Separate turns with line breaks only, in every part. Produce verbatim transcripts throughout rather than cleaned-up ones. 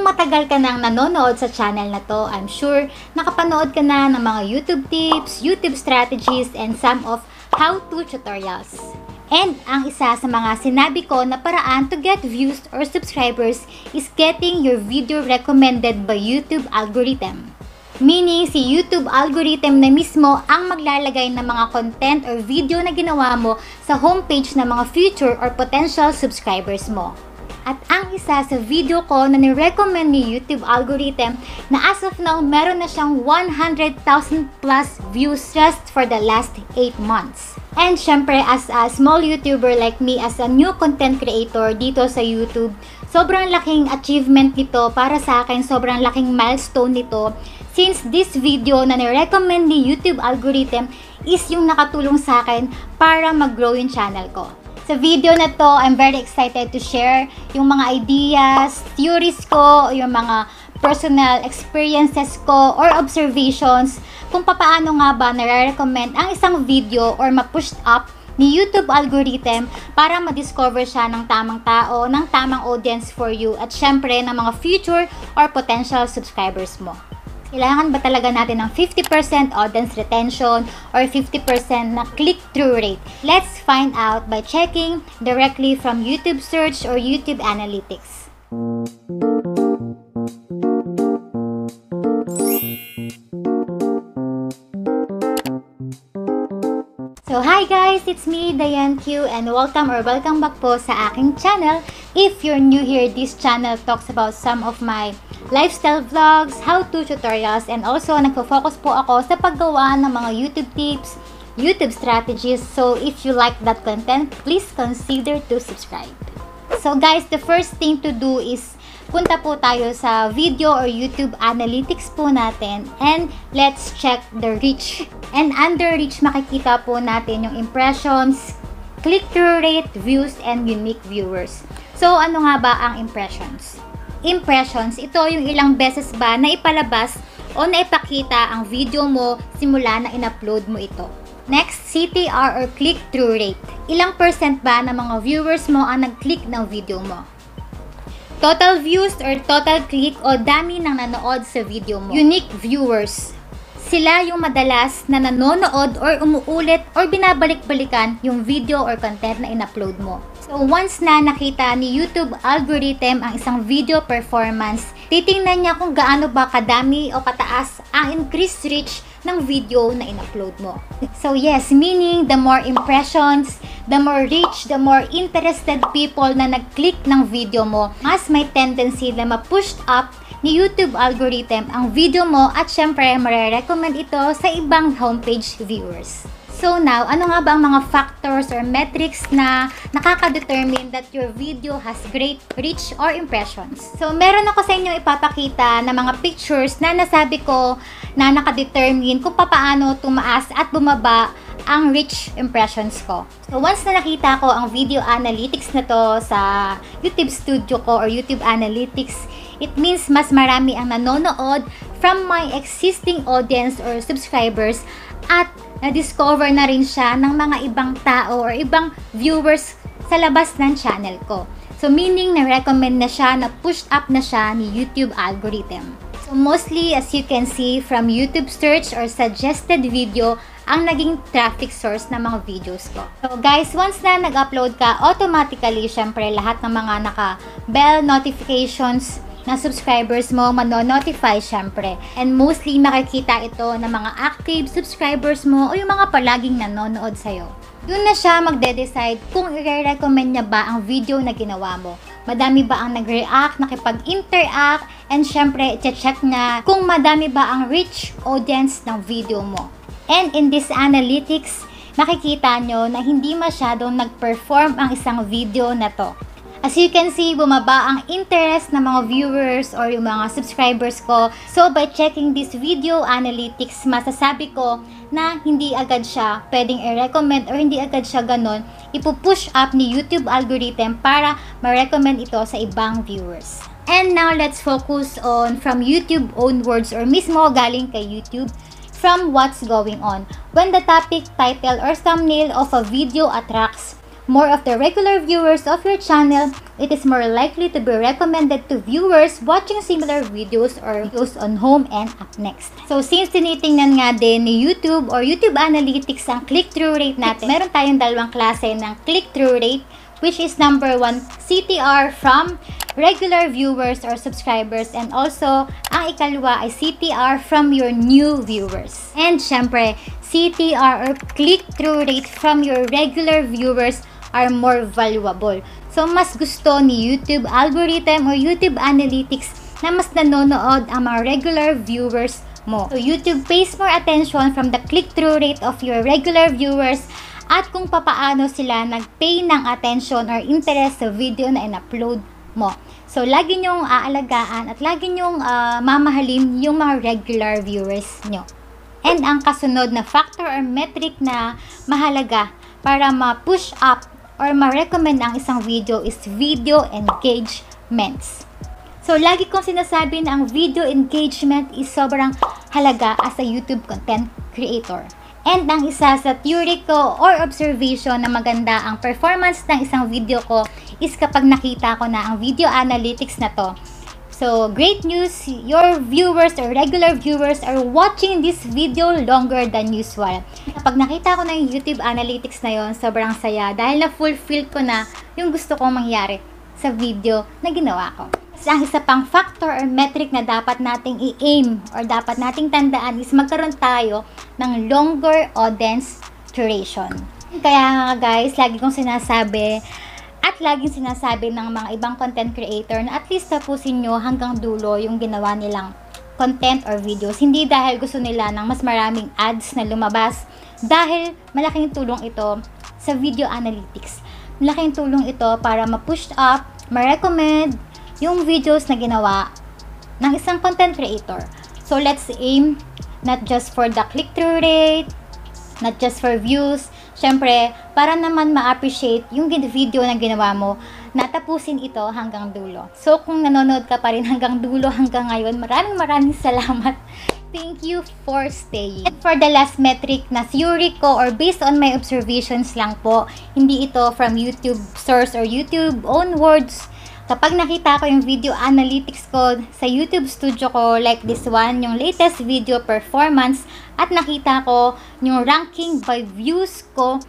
matagal ka nang nanonood sa channel na to, I'm sure nakapanood ka na ng mga YouTube tips, YouTube strategies, and some of how-to tutorials. And ang isa sa mga sinabi ko na paraan to get views or subscribers is getting your video recommended by YouTube algorithm. Meaning, si YouTube algorithm na mismo ang maglalagay ng mga content or video na ginawa mo sa homepage ng mga future or potential subscribers mo. At ang isa sa video ko na ni-recommend ni YouTube algorithm na as of now, meron na siyang one hundred thousand plus views just for the last eight months. And syempre, as a small YouTuber like me, as a new content creator dito sa YouTube, sobrang laking achievement nito para sa akin, sobrang laking milestone nito. Since this video na ni-recommend ni YouTube algorithm is yung nakatulong sa akin para mag-grow yung channel ko. Sa video na to, I'm very excited to share yung mga ideas, theories ko, yung mga personal experiences ko or observations kung paano nga ba nare-recommend ang isang video or ma-pushed up ni YouTube algorithm para ma-discover siya ng tamang tao, ng tamang audience for you at syempre ng mga future or potential subscribers mo. Kailangan ba talaga natin ng fifty percent audience retention or fifty percent na click-through rate? Let's find out by checking directly from YouTube search or YouTube analytics. So hi guys, it's me, Diane Q, and welcome or welcome back po sa aking channel. If you're new here, this channel talks about some of my lifestyle vlogs, how-to tutorials, and also nagpo-focus po ako sa paggawa ng mga YouTube tips, YouTube strategies. So if you like that content, please consider to subscribe. So guys, the first thing to do is punta po tayo sa video or YouTube analytics po natin and let's check the reach. And under reach, makikita po natin yung impressions, click-through rate, views, and unique viewers. So ano nga ba ang impressions? Impressions, ito yung ilang beses ba na ipalabas o na ipakita ang video mo simula na in-upload mo ito. Next, C T R or click-through rate. Ilang percent ba ng mga viewers mo ang nag-click ng video mo? Total views or total click o dami ng nanood sa video mo. Unique viewers. Sila yung madalas na nanonood or umuulit or binabalik-balikan yung video or content na in-upload mo. So once na nakita ni YouTube algorithm ang isang video performance, titingnan niya kung gaano ba kadami o kataas ang increased reach ng video na in-upload mo. So yes, meaning the more impressions, the more reach, the more interested people na nag-click ng video mo, mas may tendency na ma-pushed up ni YouTube algorithm ang video mo at syempre mare-recommend ito sa ibang homepage viewers. So now, ano nga ba ang mga factors or metrics na nakaka-determine that your video has great reach or impressions? So meron ako sa inyo ipapakita na mga pictures na nasabi ko na nakadetermine kung paano tumaas at bumaba ang reach impressions ko. So once na nakita ko ang video analytics na to sa YouTube Studio ko or YouTube Analytics, it means mas marami ang nanonood from my existing audience or subscribers at na-discover na rin siya ng mga ibang tao or ibang viewers sa labas ng channel ko. So meaning na-recommend na siya, na-pushed up na siya ni YouTube algorithm. So mostly, as you can see from YouTube search or suggested video, ang naging traffic source ng mga videos ko. So guys, once na nag-upload ka, automatically, syempre lahat ng mga naka-bell notifications na subscribers mo, mano-notify syempre. And mostly makikita ito ng mga active subscribers mo o yung mga palaging nanonood sa'yo. Doon na siya magde-decide kung i-recommend niya ba ang video na ginawa mo. Madami ba ang nag-react, nakipag-interact, and syempre, i-check na kung madami ba ang reach audience ng video mo. And in this analytics, makikita nyo na hindi masyadong nag-perform ang isang video na to. As you can see, bumaba ang interest ng mga viewers or yung mga subscribers ko. So, by checking this video analytics, masasabi ko na hindi agad siya pwedeng i-recommend or hindi agad siya ganon, ipupush up ni YouTube algorithm para ma-recommend ito sa ibang viewers. And now, let's focus on from YouTube own words or mismo galing kay YouTube from what's going on. When the topic, title, or thumbnail of a video attracts more of the regular viewers of your channel, it is more likely to be recommended to viewers watching similar videos or videos on home and up next. So, since tinitingnan nga din ni YouTube or YouTube Analytics ang click-through rate natin, meron tayong dalawang klase ng click-through rate, which is number one, C T R from regular viewers or subscribers, and also, ang ikalwa ay C T R from your new viewers. And syempre, C T R or click-through rate from your regular viewers are more valuable. So, mas gusto ni YouTube algorithm or YouTube Analytics na mas nanonood ang mga regular viewers mo. So, YouTube pays more attention from the click-through rate of your regular viewers at kung papaano sila nag-pay ng attention or interest sa video na in-upload mo. So, lagi nyong aalagaan at lagi nyong uh, mamahalin yung mga regular viewers nyo. And ang kasunod na factor or metric na mahalaga para ma-push up or ma-recommend ang isang video is video engagements. So, lagi kong sinasabi na ang video engagement is sobrang halaga as a YouTube content creator. And ang isa sa theory ko or observation na maganda ang performance ng isang video ko is kapag nakita ko na ang video analytics na to. So, great news, your viewers or regular viewers are watching this video longer than usual. Kapag nakita ko na yung YouTube Analytics na yon, sobrang saya dahil na-fulfill ko na yung gusto kong mangyari sa video na ginawa ko. Ang isa pang factor or metric na dapat nating i-aim or dapat nating tandaan is magkaroon tayo ng longer audience duration. Kaya nga guys, lagi kong sinasabi at laging sinasabi ng mga ibang content creator na at least tapusin nyo hanggang dulo yung ginawa nilang content or videos. Hindi dahil gusto nila ng mas maraming ads na lumabas, dahil malaking tulong ito sa video analytics. Malaking tulong ito para ma-push up, ma-recommend yung videos na ginawa ng isang content creator. So, let's aim not just for the click-through rate, not just for views. Syempre, para naman ma-appreciate yung video na ginawa mo, natapusin ito hanggang dulo. So, kung nanonood ka pa rin hanggang dulo hanggang ngayon, maraming maraming salamat. Thank you for staying. And for the last metric na theory ko or based on my observations lang po, hindi ito from YouTube source or YouTube own words. Kapag nakita ko yung video analytics ko sa YouTube studio ko, like this one, yung latest video performance, at nakita ko yung ranking by views ko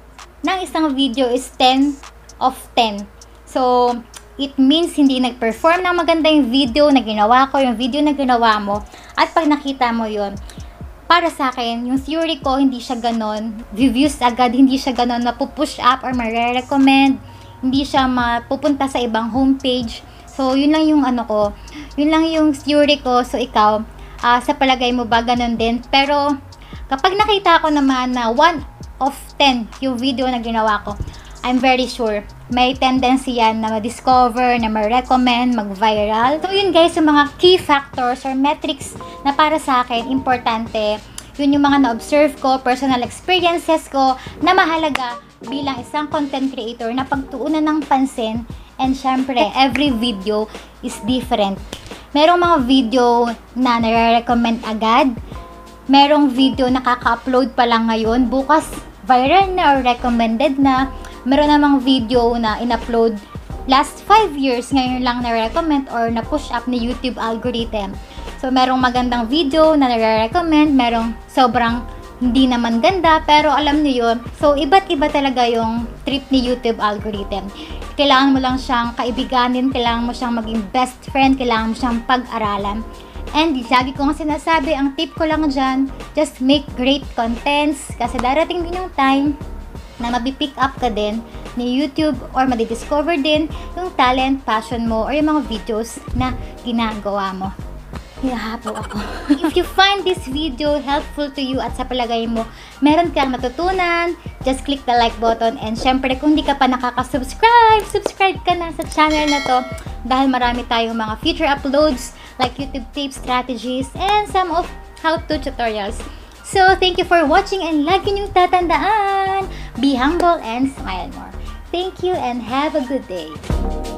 ng isang video is ten of ten. So, it means hindi nag-perform ng maganda yung video na ginawa ko, yung video na ginawa mo. At pag nakita mo yun, para sa akin, yung theory ko, hindi siya ganon. Reviews agad, hindi siya ganon na pupush up or ma-recommend. Hindi siya mapupunta sa ibang homepage. So, yun lang yung ano ko. Yun lang yung theory ko. So, ikaw, uh, sa palagay mo ba ganun din? Pero, kapag nakita ko naman na one of ten yung video na ginawa ko, I'm very sure may tendency yan na ma-discover, na ma-recommend, mag-viral. So, yun guys, yung mga key factors or metrics na para sa akin, importante. Yun yung mga na-observe ko, personal experiences ko, na mahalaga bilang isang content creator na pagtuunan ng pansin. And syempre, every video is different. Merong mga video na nare-recommend agad. Merong video na kaka-upload pa lang ngayon, bukas viral na or recommended na. Meron namang video na in-upload last five years, ngayon lang na-recommend or na-push up ni YouTube algorithm. So, merong magandang video na nare-recommend, merong sobrang hindi naman ganda, pero alam niyo yun. So, iba't iba talaga yung trip ni YouTube algorithm. Kailangan mo lang siyang kaibiganin, kailangan mo siyang maging best friend, kailangan mo siyang pag-aralan. And lagi ko nga sinasabi, ang tip ko lang dyan, just make great contents. Kasi darating din yung time na mabipick up ka din ni YouTube or madidiscover din yung talent, passion mo, or yung mga videos na ginagawa mo. Hinahapo ako. If you find this video helpful to you at sa palagay mo, meron kang natutunan, just click the like button. And syempre, kung di ka pa nakaka-subscribe, subscribe ka na sa channel na to dahil marami tayong mga future uploads like YouTube tips, strategies, and some of how-to tutorials. So, thank you for watching and lagi niyong tatandaan, be humble and smile more. Thank you and have a good day.